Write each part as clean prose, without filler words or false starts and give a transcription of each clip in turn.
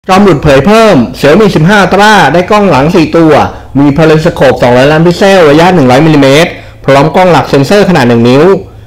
จอมหลุดเผยเพิ่ม Xiaomi 15 Ultra ได้กล้องหลัง 4 ตัว มีเพลิงสโคป 200 ล้านพิกเซล ระยะ 100 มิลลิเมตร พร้อมกล้องหลักเซ็นเซอร์ขนาด 1 นิ้ว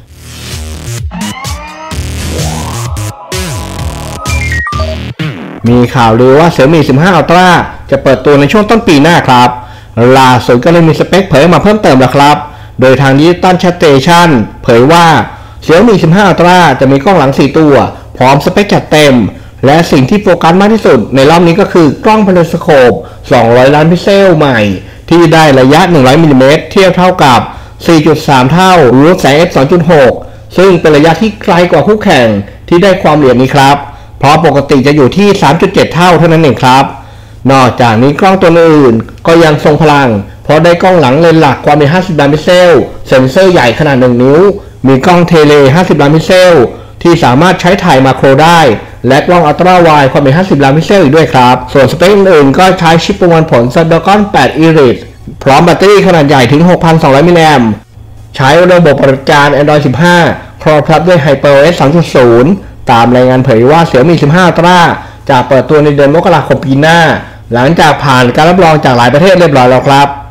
มีข่าวลือว่า Xiaomi 15 Ultra จะเปิดตัวในช่วงต้นปีหน้าครับ ล่าสุดก็เลยมีสเปคเผยมาเพิ่มเติมแล้วครับ โดยทาง Digital Station เผยว่า Xiaomi 15 Ultra จะมีกล้องหลัง 4 ตัว พร้อมสเปคจัดเต็มและสิ่งที่โฟกัสมากที่สุดในรอบนี้ก็คือกล้องเพลิงสโคป 200 ล้านพิกเซลใหม่ที่ได้ระยะ 100 มิลลิเมตรเทียบเท่ากับ 4.3 เท่าหรือแสง f 2.6 ซึ่งเป็นระยะที่ไกลกว่าคู่แข่งที่ได้ความละเอียดนี้ครับเพราะปกติจะอยู่ที่ 3.7 เท่านั้นเองครับนอกจากนี้กล้องตัวอื่นก็ยังทรงพลังเพราะได้กล้องหลังเลนส์หลักความเป็น 50 ล้านพิกเซลเซ็นเซอร์ใหญ่ขนาด 1 นิ้วมีกล้องเทเล 50 ล้านพิกเซลที่สามารถใช้ถ่ายมาโครได้และกล้องอัลตร้าไวด์ความเป็น 50 ล้านพิกเซลอีกด้วยครับส่วนสเปคอื่นๆก็ใช้ชิปประมวลผล Snapdragon 8 Elite พร้อมแบตเตอรี่ขนาดใหญ่ถึง 6,200 มิลลิแอมป์ใช้ระบบปฏิบัติการ Android 15 ครอบคลุมด้วย HyperOS 3.0 ตามรายงานเผยว่า Xiaomi 15 Ultra จะเปิดตัวในเดือนมกราคมปีหน้าหลังจากผ่านการรับรองจากหลายประเทศเรียบร้อยแล้วครับ